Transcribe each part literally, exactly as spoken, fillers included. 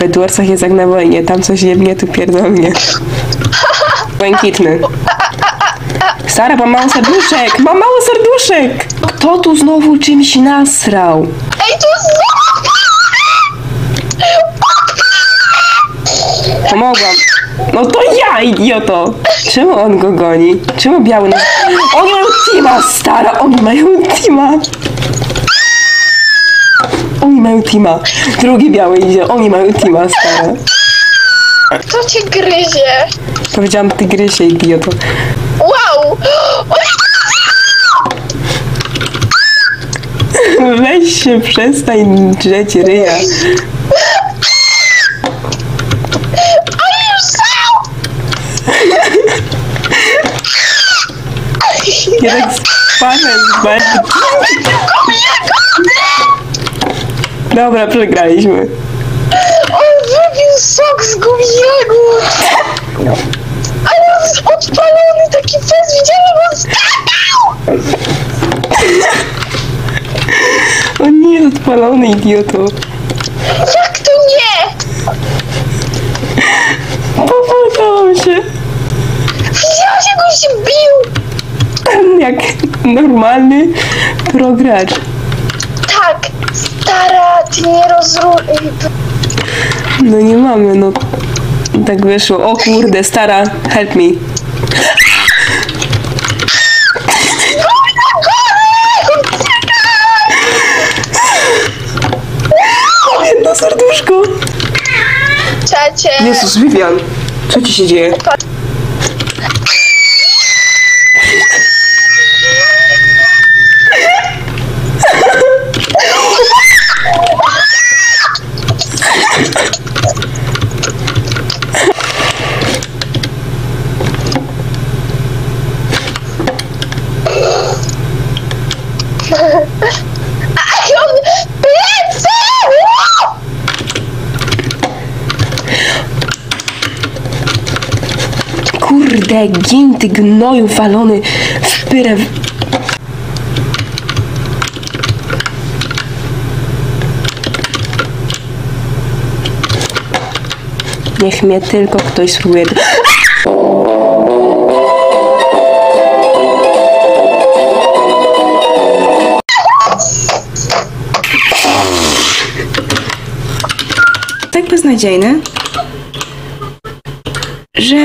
W Edwardsach jest jak na wojnie, tam coś jebnie, tu pierdolnie. Błękitny. Stara, mam mało serduszek! Mam mało serduszek! Kto tu znowu czymś nasrał? Ej, tu znowu! Pomogłam. No to ja, idioto! Czemu on go goni? Czemu biały nas... Oni mają teama, stara! Oni mają teama! Oni mają teama. Drugi biały idzie. Oni mają teama, stara. Kto cię gryzie? Powiedziałam tygrysie, idioto. Wow! Weź się, przestań drzeć ryja. Oni już są! Jednak spadłem z bardziej. Dobra, przegraliśmy. On wypił sok z gumiego! Ale on jest odpalony, taki fest, widziałem, on skakał! On nie jest odpalony, idioto. Jak to nie? Popłakałam się. Widziałeś, jak on się bił? Jak normalny progracz. Tak, stara, ty nie rozumiem. No nie mamy, no. Tak wyszło. O kurde, stara, help me. Jedno serduszko. Czacie. Jezus, Vivian. Co ci się dzieje? Aj, on plecy! Kurde, gin, ty gnoju walony w pyrę. Niech mnie tylko ktoś spróbuje. Tak beznadziejny, że...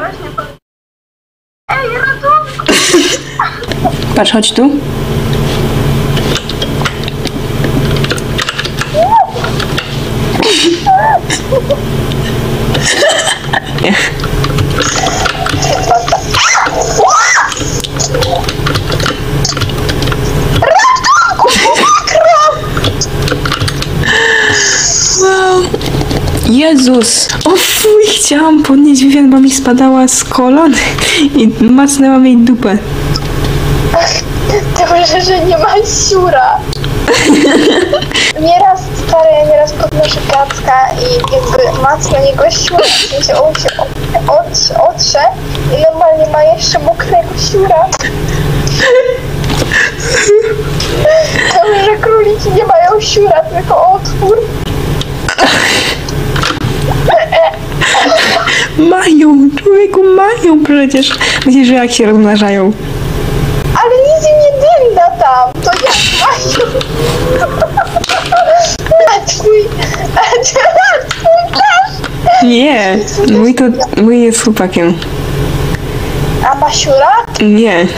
Patrz, chodź tu. Nie. Wow. Jezus! O fuj, chciałam podnieść Vivian, bo mi spadała z kolan i macnęłam jej dupę. Dobrze, że nie ma siura. Nieraz, stary, ja nieraz podnoszę kacka i jakby macnę jego siura, w sensie on się od, otrze i normalnie ma jeszcze mokrego siura. Dobrze, że króliki nie mają siura, tylko otwór. Mają, człowieku, mają przecież. Myślisz, że jak się rozmnażają? Ale nic im nie dynda tam, to jak mają. A twój, a twój też. Nie, mój to, mój jest chłopakiem. A ma siura? Nie.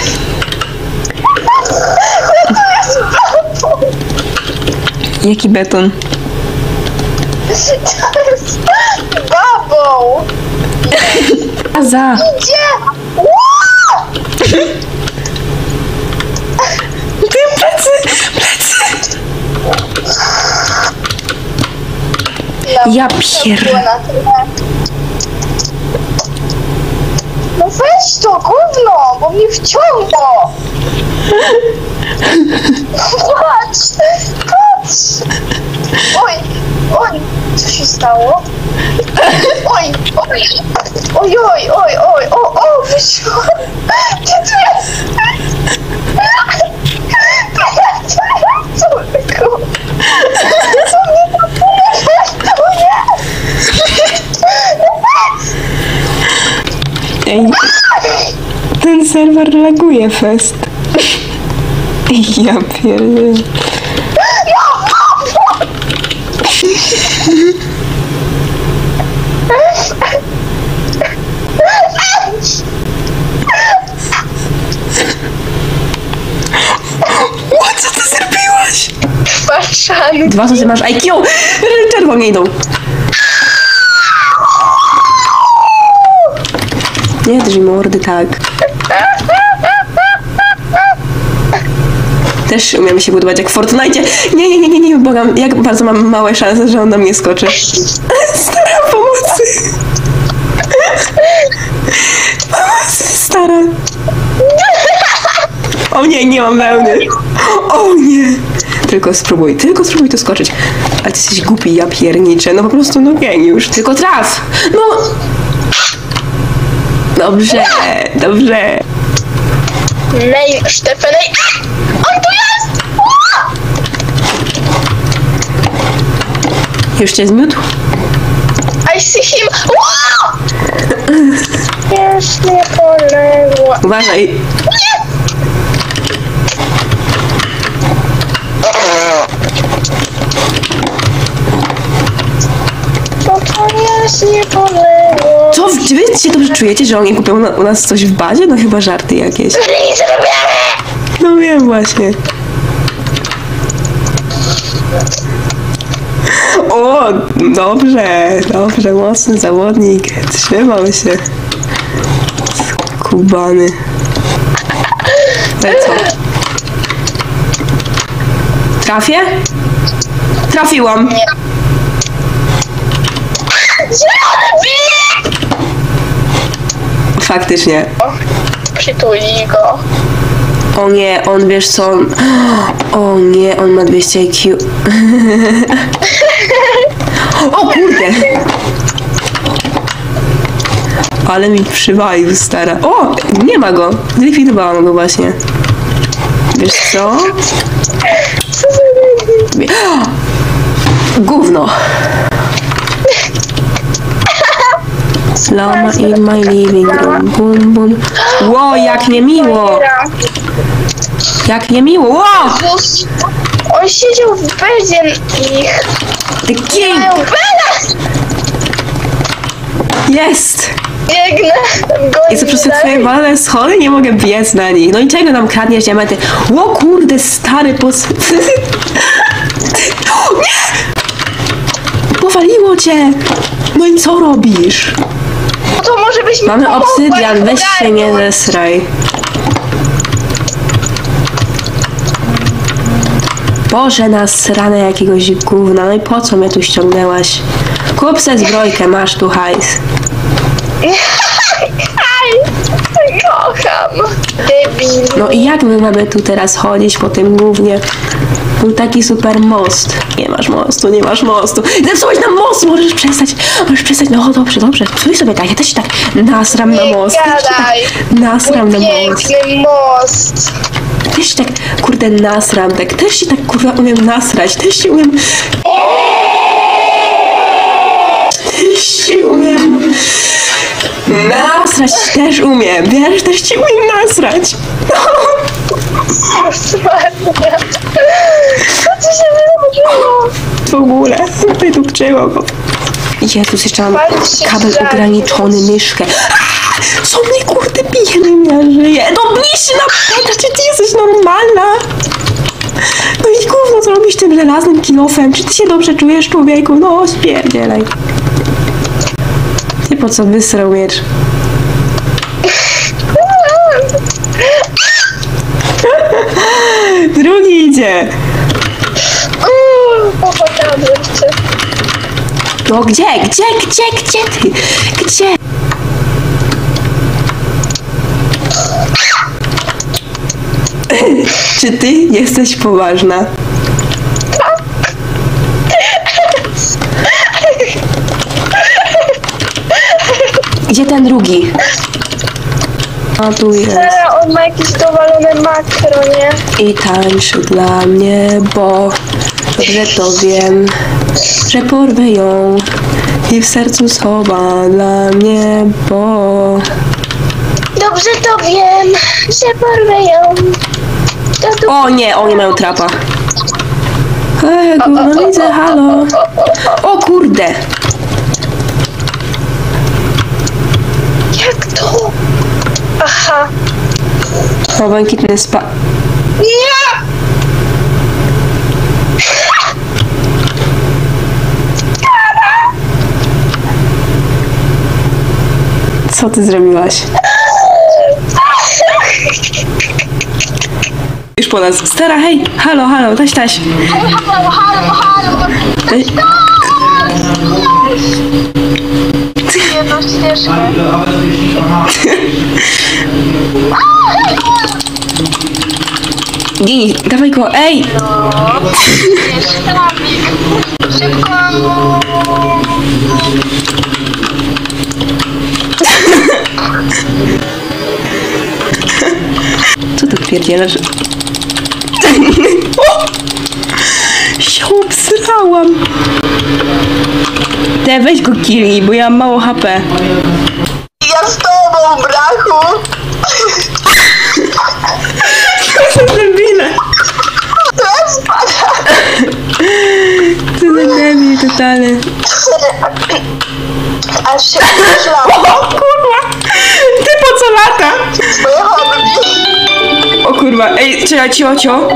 To jest babą. Jaki beton? To jest babą. Aza! Idzie! Ło! Ty, plecy! Plecy! Ja pier... No weź to, gówno, bo mnie wciągło! Patrz! Patrz! Oj! Oj! Co się stało? Oj! Oj! Oj! Oj! Oj! Oj! O! O! Wyszło! Gdzie tu jest? Co mnie to? O nie! serwer laguje fest. Ja pierdolę. O, co ty zrobiłaś? Patrzami. Dwa, co ty masz I Q? Czerwoni idą. Nie drzyj mordy, tak. Też umiem się budować jak w Fortnite. Nie, nie, nie, nie, nie, błagam. Jak bardzo mam małe szanse, że on na mnie skoczy. Stara, pomocy. Pomocy, stara. O nie, nie mam wełny. O nie. Tylko spróbuj, tylko spróbuj tu skoczyć. Ale ty jesteś głupi, ja pierniczę. No po prostu, no geniusz. Tylko traf. No. Dobrze, dobrze. Nej, Stefanej. On tu jest! Już cię zmiótł? I see him. Już nie poległa. Uważaj. Nie! Bo to jest nie poległo. Co, czy wy się dobrze czujecie, że oni kupią na, u nas coś w bazie? No chyba żarty jakieś. Nic robimy! No wiem właśnie. O, dobrze, dobrze, mocny zawodnik. Trzymał się. Kubany. Ale co? Trafię? Trafiłam. Nie. Zielony! Faktycznie. O, przytuli go. O nie, on wiesz co on... O nie, on ma dwieście I Q. O kurde! Ale mi przywalił, stara. O! Nie ma go! Zlikwidowałam go właśnie. Wiesz co? Co za debil? Gówno! Lama in my living room. Bum, bum. Ło, jak niemiło! Jak niemiło! Ło! Jezus, on siedział w bezie ich. The king! Mają bela! Jest! Biegnę, go I co przez te twoje walne schody nie mogę biec na nich. No i czego nam kradniesz diamenty? Ło kurde, stary pos... O, nie! Powaliło cię! No i co robisz? No to może byś mi Mamy pomogła obsydian, weź się nie ogarnąć. zesraj. Boże, nasrane jakiegoś gówna. No i po co mnie tu ściągnęłaś? Kup se zbrojkę, masz tu hajs. Aj, kocham. Debil. No i jak my mamy tu teraz chodzić po tym gównie? Był taki super most. Nie masz mostu, nie masz mostu. Zepsułeś nam most, możesz przestać. Możesz przestać. No dobrze, dobrze. Stój sobie tak, ja też się tak nasram na Nie most. Też się gadaj. tak nasram na most. Piękny most. Też się tak, kurde, nasram. Tak, też się tak, kurwa, umiem nasrać. Też się umiem... Też się umiem... Nasrać też umiem. Wiesz, też się umiem nasrać. Smarnia. Co ci się wydarzyło? W ogóle, wydupczyło go. Jezus, jeszcze mam Patrzcie, kabel żart. ograniczony, myszkę. A, co mnie kurde bije, nie ja żyję. No mnie się napędza, czy ty jesteś normalna? No i gówno, co robisz tym żelaznym kilofem? Czy ty się dobrze czujesz, człowieku? No, spierdzielaj. Ty po co wysrał miecz? Drugi idzie. Uuu, pochotałabym cię. No gdzie, gdzie, gdzie, gdzie ty? Gdzie? Czy ty jesteś poważna? Gdzie ten drugi? A tu jest. Sara, on ma jakieś dowalone makro, nie? I tańczy dla mnie, bo dobrze to wiem, że porwę ją i w sercu schowa dla mnie, bo... Dobrze Dobrze to wiem, że porwę ją. To tu... O nie, oni mają trapa. Ej, gówno widzę, halo. O kurde. Jak to? Aha. O, błękitny spa... Nie! Co ty zrobiłaś? Już po nas. Stara, hej! Halo, halo, taś, taś. Halo, halo, halo! Taś... Jedną ścieżkę. Gini, dawaj go, ej! Szybko! Co ty pierdzielasz? O! Się obsrałam! Te weź go kili, bo ja mam mało H P. Ja z tobą, brachu! Co za debile! To spada! Co za debil totalny. Aż się myślałam. O kurwa! Ty po co lata? Twoje hobby. O kurwa, ej, czekaj, cio, cio.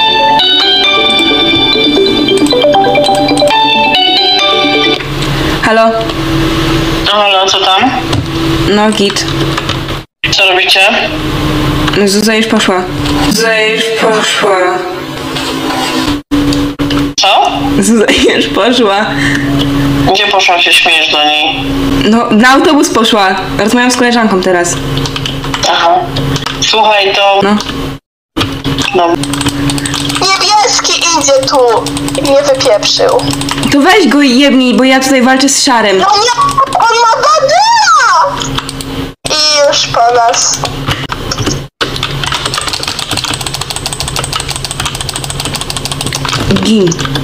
Halo? No halo, co tam? No git. Co robicie? No Zuza już poszła. Zuza już poszła. Co? Zuza już poszła. Gdzie poszłam się śmiejesz do niej? No, na autobus poszła. Rozmawiam z koleżanką teraz. Aha. Słuchaj, to... No. No. Niebieski idzie tu. Nie wypieprzył. To weź go i jebnij, bo ja tutaj walczę z szarym. No nie, on ma badyla! I już po nas. Gin.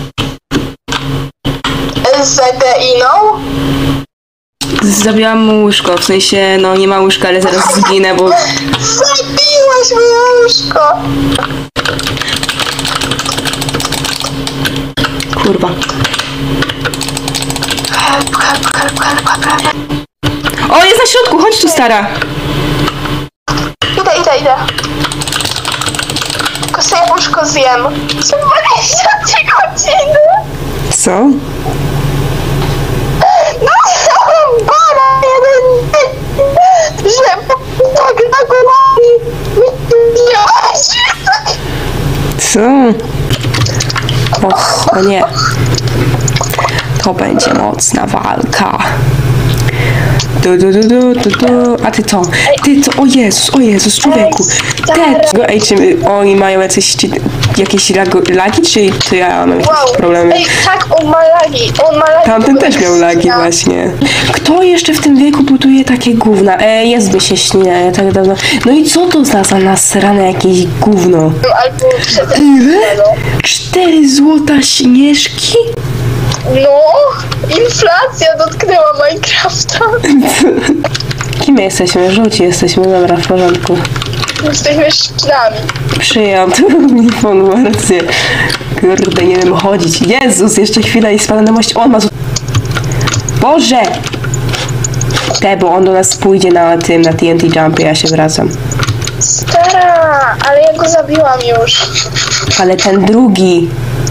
Z Zedeiną? Zabiłam mu łóżko, w sensie, no nie ma łóżka, ale zaraz zginę, bo... Zabiłaś moje łóżko. Kurwa. Help, help, help, help, help, help. O, jest na środku, chodź tu, stara. Idę, idę, idę. Tylko sobie łóżko zjem. Są dwadzieścia trzy godziny. Co? No, bara jeden, że tak na głowę Co? Och, o nie. To będzie mocna walka. Du, du, du, du, du, du. A ty co? Ty co? O Jezus, o Jezus, człowieku. Te... Ej, czy oni mają jakieś, czy, jakieś lago, lagi, czy to ja mam jakieś Wow. problemy? Ej, tak, on ma lagi, on ma lagi. Tamten też miał lagi właśnie. Kto jeszcze w tym wieku buduje takie gówna? E, jest by się śnię, tak dawno. No i co to za, za nasrane jakieś gówno? Albo przed Ile? Cztery złota śnieżki? No, inflacja dotknęła Minecrafta. Kim my jesteśmy? Żółci jesteśmy, dobra, w porządku. Jesteśmy szczynami. Przyjął, to Lifon ma rację. Kurde, nie wiem chodzić. Jezus, jeszcze chwila i spada na mość. On ma... z- Boże! Te, bo on do nas pójdzie na tym, na T N T Jumpie, ja się wracam. Stara, ale ja go zabiłam już. Ale ten drugi...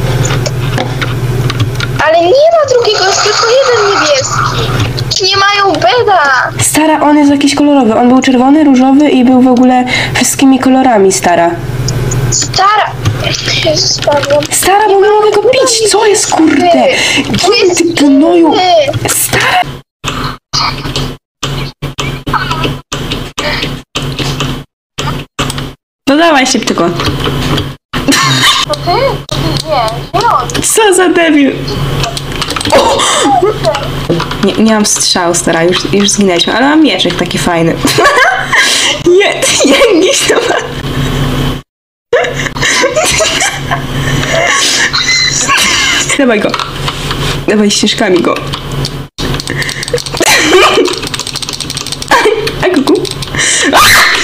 Ale nie ma drugiego, jest tylko jeden niebieski. Nie mają beda. Stara, on jest jakiś kolorowy. On był czerwony, różowy i był w ogóle wszystkimi kolorami, stara. Stara. Jezus, spadłam. Stara, bo nie mogę go pić. Co jest, kurde? To Kim jest ty gnoju? inny. Stara! No dawaj szybko. To ty? To ty nie, nie on. Co za debil? O! Nie, nie mam strzału, stara, już, już zginęliśmy, ale mam mieczek taki fajny. Nie, jęgiś to ma. Dawaj go. Dawaj ścieżkami go. A kuku.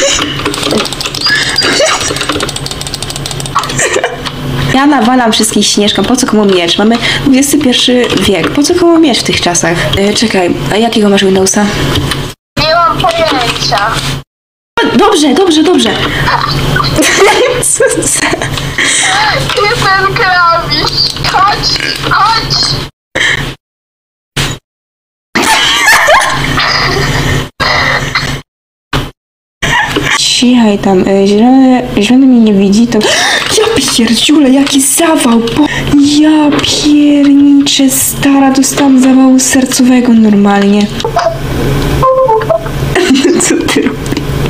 nawalam wszystkich Śnieżką. Po co komu miecz? Mamy dwudziesty pierwszy wiek. Po co komu miecz w tych czasach? E, czekaj, a jakiego masz Windowsa? Nie mam pojęcia. Dobrze, dobrze, dobrze. Co za... Ty ten klawisz. Chodź, chodź. Cichaj tam, e, zielony, zielony mnie nie widzi, to... Ja pierdziule, jaki zawał, bo... Ja pierniczę, stara, dostałam zawału sercowego normalnie. Co ty robisz?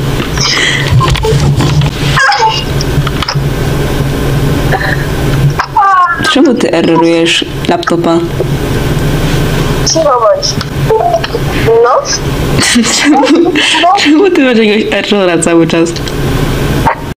Czemu ty errorujesz laptopa? Cicho bądź. No. Czemu, czemu ty masz jakiegoś errora cały czas?